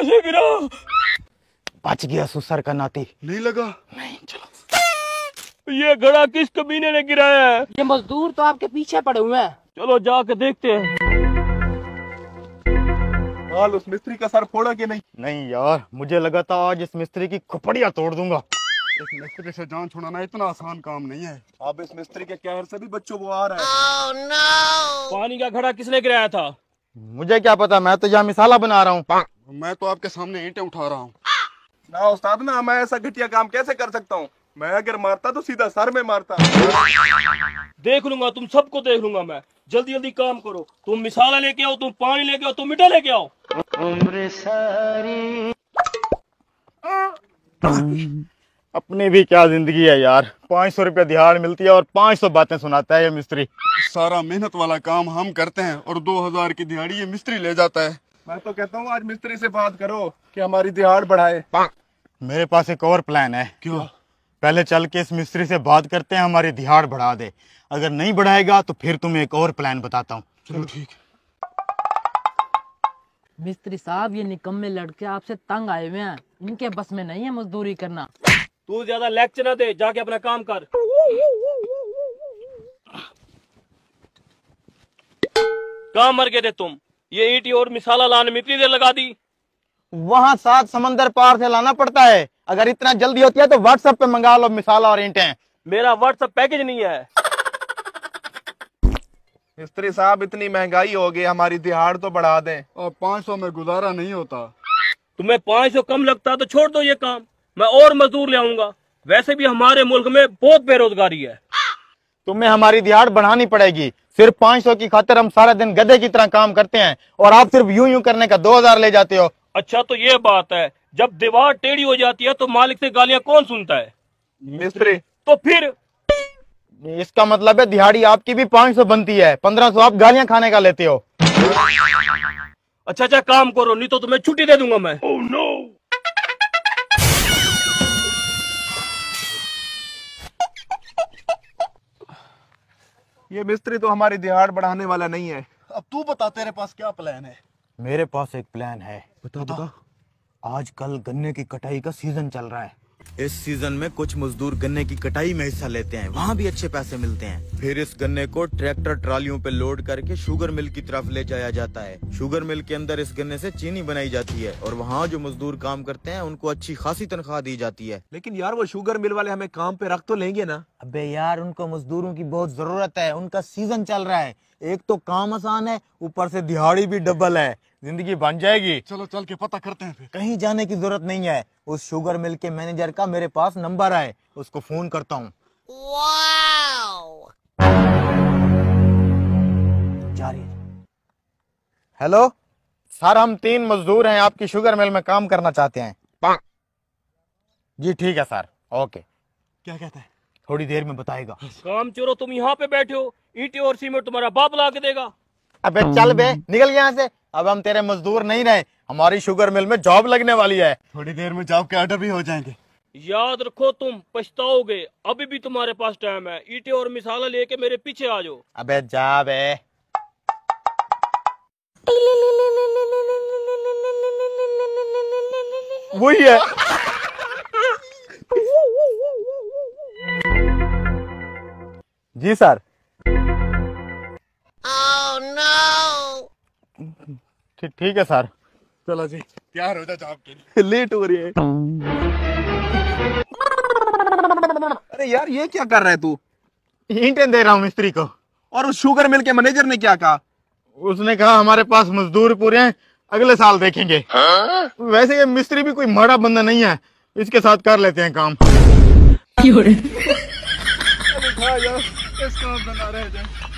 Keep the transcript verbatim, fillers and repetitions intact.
कैसे गिरा? बच गया सुसर का नाती। नहीं लगा? नहीं। चलो ये घड़ा किस कमीने ने गिराया है? ये मजदूर तो आपके पीछे पड़े हुए हैं। चलो जाके देखते हैं। हाल उस मिस्त्री का सर फोड़ा कि नहीं? नहीं यार, मुझे लगा था आज इस मिस्त्री की खोपड़ियां तोड़ दूंगा। इस मिस्त्री से जान छुड़ाना इतना आसान काम नहीं है। अब इस मिस्त्री के कहर से भी बच्चों को आ रहा है। oh, no! पानी का घड़ा किसने गिराया था? मुझे क्या पता, मैं तो यहाँ मिसाला बना रहा हूँ। मैं तो आपके सामने ईंटें उठा रहा हूँ। ना उस्ताद ना, मैं ऐसा घटिया काम कैसे कर सकता हूँ? मैं अगर मारता तो सीधा सर में मारता। देख लूंगा, तुम सबको देख लूंगा मैं। जल्दी जल्दी काम करो। तुम मिसाला लेके आओ, तुम पानी लेके आओ, तुम मिठा लेके आओ। उम्र सारी अपनी भी क्या जिंदगी है यार। पाँच सौ रुपया दिहाड़ मिलती है और पाँच सौ बातें सुनाता है ये मिस्त्री। सारा मेहनत वाला काम हम करते हैं और दो हजार की दिहाड़ी ये मिस्त्री ले जाता है। मैं तो कहता हूँ आज मिस्त्री से बात करो कि हमारी दिहाड़ बढ़ाए। मेरे पास एक और प्लान है। क्यों? पहले चल के इस मिस्त्री से बात करते हैं, हमारी दिहाड़ बढ़ा दे। अगर नहीं बढ़ाएगा तो फिर तुम्हें एक और प्लान बताता हूँ। चलो ठीक। मिस्त्री साहब, ये निकम्मे लड़के आपसे तंग आए हुए हैं। इनके बस में नहीं है मजदूरी करना। तू ज्यादा लेक्चर ना दे, जाके अपना काम कर। कहाँ मर गए थे तुम? ये ईंट और मिसाला लाने में इतनी देर लगा दी? वहाँ सात समंदर पार से लाना पड़ता है। अगर इतना जल्दी होती है तो व्हाट्सएप पे मंगा लो मिसाला और ईंटें। मेरा व्हाट्सएप पैकेज नहीं है। मिस्त्री साहब, इतनी महंगाई हो गई, हमारी दिहाड़ तो बढ़ा दें। और पाँच सौ में गुजारा नहीं होता। तुम्हें पाँच सौ कम लगता तो छोड़ दो ये काम, मैं और मजदूर ले आऊंगा। वैसे भी हमारे मुल्क में बहुत बेरोजगारी है। तुम्हें हमारी दिहाड़ बढ़ानी पड़ेगी। सिर्फ पाँच सौ की खातिर हम सारा दिन गधे की तरह काम करते हैं और आप सिर्फ यूं यूं करने का दो हजार ले जाते हो। अच्छा तो ये बात है, जब दीवार टेढ़ी हो जाती है तो मालिक से गालियां कौन सुनता है? मिस्त्री। तो फिर इसका मतलब है दिहाड़ी आपकी भी पाँच सौ बनती है, पंद्रह सौ आप गालियां खाने का लेते हो। अच्छा अच्छा काम करो, नहीं तो तुम्हें छुट्टी दे दूंगा मैं। oh, no! ये मिस्त्री तो हमारी दिहाड़ बढ़ाने वाला नहीं है। अब तू बता, तेरे पास क्या प्लान है? मेरे पास एक प्लान है। बता बता। आजकल गन्ने की कटाई का सीजन चल रहा है। इस सीजन में कुछ मजदूर गन्ने की कटाई में हिस्सा लेते हैं, वहाँ भी अच्छे पैसे मिलते हैं। फिर इस गन्ने को ट्रैक्टर ट्रालियों पे लोड करके शुगर मिल की तरफ ले जाया जाता है। शुगर मिल के अंदर इस गन्ने से चीनी बनाई जाती है और वहाँ जो मजदूर काम करते हैं उनको अच्छी खासी तनख्वाह दी जाती है। लेकिन यार वो शुगर मिल वाले हमें काम पे रख तो लेंगे ना? अबे यार, उनको मजदूरों की बहुत जरूरत है, उनका सीजन चल रहा है। एक तो काम आसान है, ऊपर से दिहाड़ी भी डबल है, जिंदगी बन जाएगी। चलो चल के पता करते हैं फिर। कहीं जाने की जरूरत नहीं है। उस शुगर मिल के मैनेजर का मेरे पास नंबर है, उसको फोन करता हूँ। हेलो सर, हम तीन मजदूर हैं, आपकी शुगर मिल में काम करना चाहते हैं। जी ठीक है सर, ओके। क्या कहता है? थोड़ी देर में बताएगा। काम चोरो, तुम यहाँ पे बैठे हो, ईंटें और सीमेंट तुम्हारा बाप ला के देगा। अबे चल बे, निकल यहाँ से। अब हम तेरे मजदूर नहीं रहे, हमारी शुगर मिल में जॉब लगने वाली है। थोड़ी देर में जॉब के ऑर्डर भी हो जाएंगे। याद रखो, तुम पछताओगे। अभी भी तुम्हारे पास टाइम है। ईंटें और मिसाला लेके मेरे पीछे आ जाओ। अबे जा बे। वही है। जी सर। oh, no! ठीक है सर। चलो जी, तैयार हो जा जॉब के लिए। लेट हो रही है। अरे यार, ये क्या कर रहा है तू? ईंटें दे रहा हूँ मिस्त्री को। और उस शुगर मिल के मैनेजर ने क्या कहा? उसने कहा हमारे पास मजदूर पूरे हैं, अगले साल देखेंगे। हाँ? वैसे ये मिस्त्री भी कोई माड़ा बंदा नहीं है, इसके साथ कर लेते हैं काम। इस काम बना रहे थे।